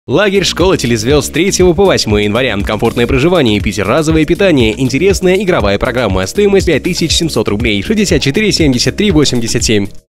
Лагерь «Школа телезвезд» с 3 по 8 января. Комфортное проживание, пятиразовое питание, интересная игровая программа. Стоимость 5700 рублей. 64 73 87.